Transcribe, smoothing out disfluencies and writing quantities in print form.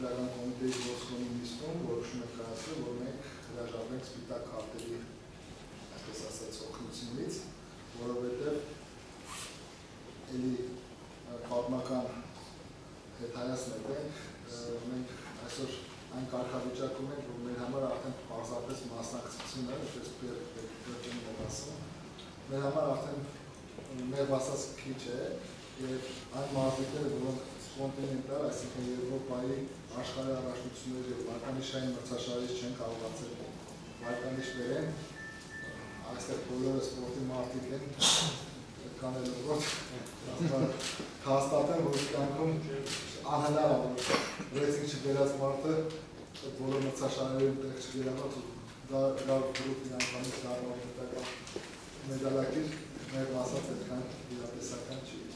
Ընտրական կոմիտեի գործունի նիստում որոշում է կայացրել, որ մենք հրաժարվենք սպիտակ քարտերի, այսպես ասած, օգնությունից, որովհետև էլի պատմական հետայացնենք, մենք այսօր այն կարգավիճակում ենք, որ մեր համար արդեն պարզապես մասնակցությունը, ինչպես Պերճենն է ասում, մեր համար արդեն մեր ասած քիչ է, և այն մարզիկները, որոնք կոնտինենտալ, այսինքն Եվրոպայի աշխարհի առաջնությունների և վարկանիշային մրցաշարից չեն կարողացել վարկանիշ բերեն, այստեղ բոլորը սպորտի մարդիկ են, կանելով որ հաստատեն, որ կյանքում անհնար է, որ ռեյսինգ չբերած մարդը բոլոր մրցաշարերում տեղ չգերաված ու դա գրուպ միանգամից դառնալ մեդալակիր մեր ասած այդքան իրատեսական չի։